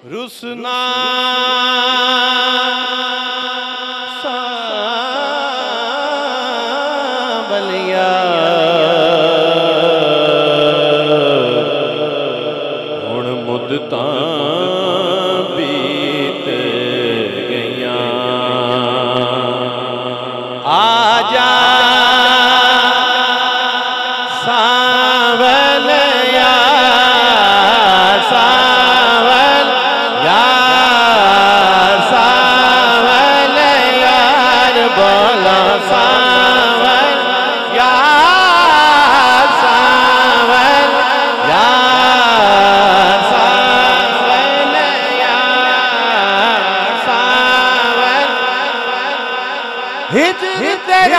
रुसना बलिया हुण मुद्दतां बीत गईयां आजा सावल यार सावल यार सावल यार बोला सावल यार सावल यार सावल यार सावल हिजर तेरा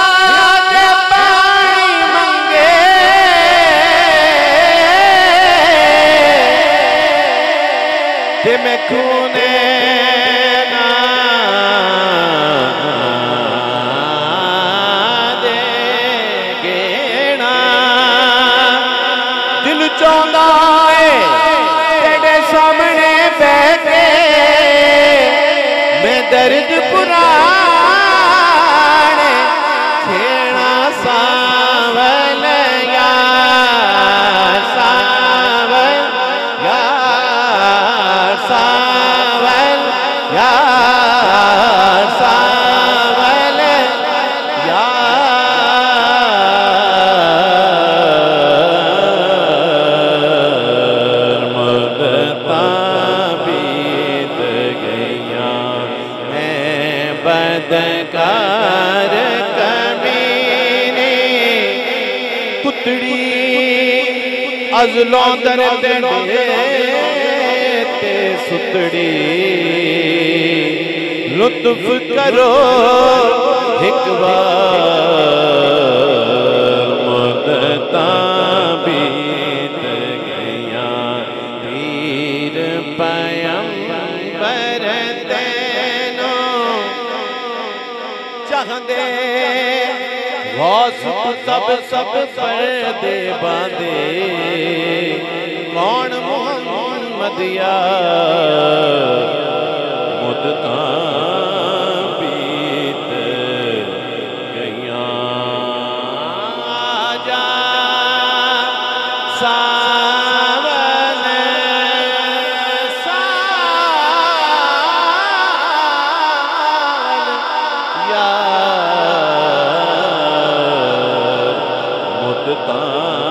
मैं खूने ना दे गेना दिल चाहता है तेरे सामने बैठे मैं दर्द पुराने छेड़ा सावल यार सावल यार सावल यार सावल यार मुद्दतां बीत गईयां मैं बदकार कमीने कुतड़ी अज़लों दर्द ते सुतड़ी लुत्फ करो एक बार मुद्दतां बीत गईयां पीर पैगंबर तैनो चाहंदे गौस सब सब पर्दे बांधे कौन मोहम्मद यार मुद्दतां बीत गईयां आजा सावल सावल यार मुद्दतां